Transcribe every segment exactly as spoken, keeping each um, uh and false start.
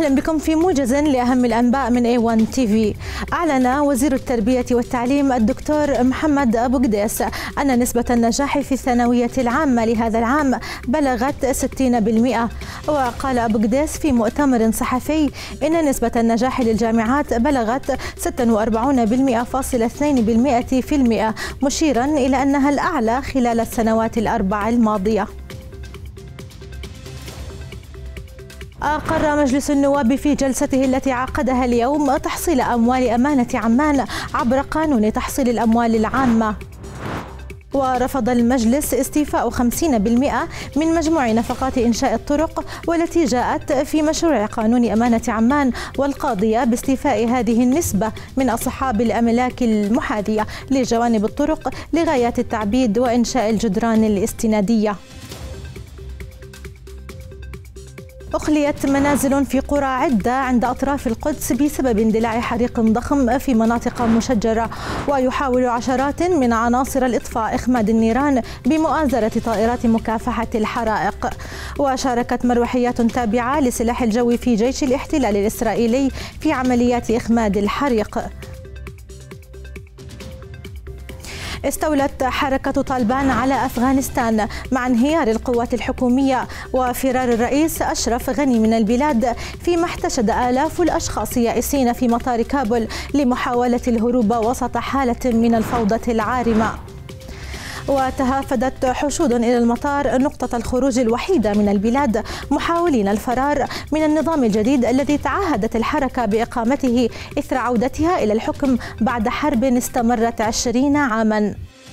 أهلا بكم في موجز لأهم الأنباء من إيه وان تي في. أعلن وزير التربية والتعليم الدكتور محمد أبو قديس أن نسبة النجاح في الثانوية العامة لهذا العام بلغت ستين بالمئة. وقال أبو قديس في مؤتمر صحفي إن نسبة النجاح للجامعات بلغت ستة وأربعين بالمئة فاصل اثنين بالمئة في المئة، مشيرا إلى أنها الأعلى خلال السنوات الأربع الماضية. أقر مجلس النواب في جلسته التي عقدها اليوم تحصيل أموال أمانة عمان عبر قانون تحصيل الأموال العامة. ورفض المجلس استيفاء خمسين بالمئة من مجموع نفقات إنشاء الطرق والتي جاءت في مشروع قانون أمانة عمان، والقاضية باستيفاء هذه النسبة من أصحاب الأملاك المحاذية لجوانب الطرق لغايات التعبيد وإنشاء الجدران الاستنادية. أخليت منازل في قرى عدة عند أطراف القدس بسبب اندلاع حريق ضخم في مناطق مشجرة، ويحاول عشرات من عناصر الإطفاء إخماد النيران بمؤازرة طائرات مكافحة الحرائق. وشاركت مروحيات تابعة لسلاح الجو في جيش الاحتلال الإسرائيلي في عمليات إخماد الحريق. استولت حركة طالبان على أفغانستان مع انهيار القوات الحكومية وفرار الرئيس أشرف غني من البلاد، فيما احتشد آلاف الأشخاص يائسين في مطار كابول لمحاولة الهروب وسط حالة من الفوضى العارمة. وتهافدت حشود إلى المطار نقطة الخروج الوحيدة من البلاد محاولين الفرار من النظام الجديد الذي تعهدت الحركة بإقامته إثر عودتها إلى الحكم بعد حرب استمرت عشرين عاما.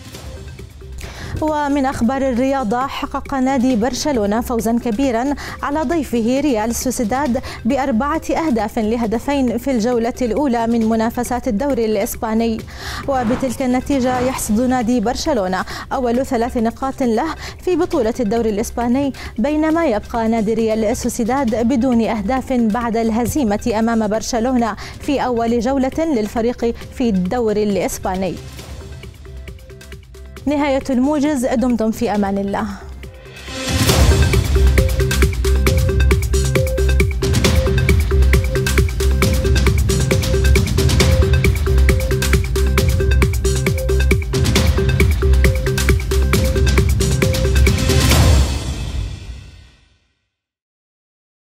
ومن أخبار الرياضة، حقق نادي برشلونة فوزا كبيرا على ضيفه ريال سوسيداد بأربعة أهداف لهدفين في الجولة الأولى من منافسات الدوري الإسباني. وبتلك النتيجة يحصد نادي برشلونة أول ثلاث نقاط له في بطولة الدوري الإسباني، بينما يبقى نادي ريال سوسيداد بدون أهداف بعد الهزيمة أمام برشلونة في أول جولة للفريق في الدوري الإسباني. نهاية الموجز، دمتم في أمان الله.